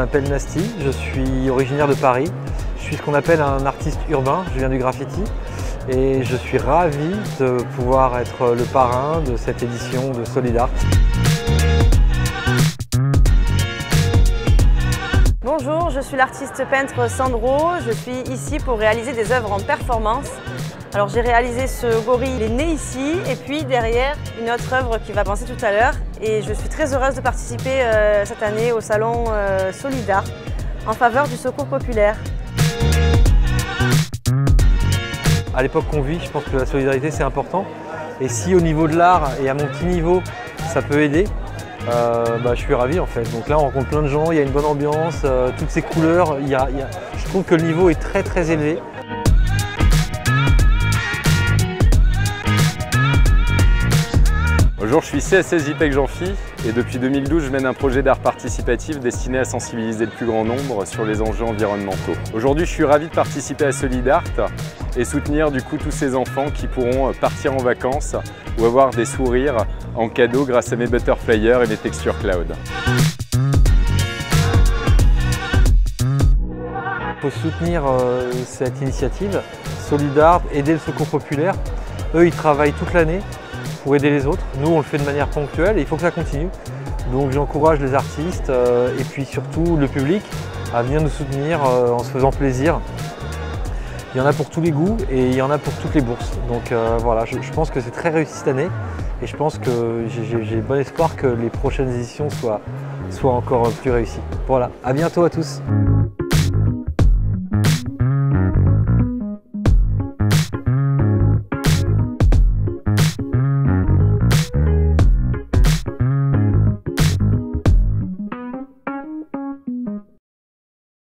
m'appelle Nasty, je suis originaire de Paris. Je suis ce qu'on appelle un artiste urbain, je viens du graffiti et je suis ravi de pouvoir être le parrain de cette édition de Solidart. Bonjour, je suis l'artiste peintre Sandro. Je suis ici pour réaliser des œuvres en performance. Alors j'ai réalisé ce gorille, il est né ici, et puis derrière une autre œuvre qui va penser tout à l'heure. Et je suis très heureuse de participer cette année au salon Solidart en faveur du secours populaire. À l'époque qu'on vit, je pense que la solidarité c'est important. Et si au niveau de l'art et à mon petit niveau, ça peut aider, je suis ravi en fait. Donc là on rencontre plein de gens, il y a une bonne ambiance, toutes ces couleurs, je trouve que le niveau est très très élevé. Bonjour, je suis CSS JPEG Jean-Phi et depuis 2012 je mène un projet d'art participatif destiné à sensibiliser le plus grand nombre sur les enjeux environnementaux. Aujourd'hui je suis ravi de participer à Solidart et soutenir du coup tous ces enfants qui pourront partir en vacances ou avoir des sourires en cadeau grâce à mes butterflyers et mes textures cloud. Il faut soutenir cette initiative, Solidart, aider le secours populaire. Eux ils travaillent toute l'année pour aider les autres. Nous, on le fait de manière ponctuelle et il faut que ça continue. Donc j'encourage les artistes et puis surtout le public à venir nous soutenir en se faisant plaisir. Il y en a pour tous les goûts et il y en a pour toutes les bourses. Donc voilà, je pense que c'est très réussi cette année et je pense que j'ai bon espoir que les prochaines éditions soient encore plus réussies. Voilà, à bientôt à tous.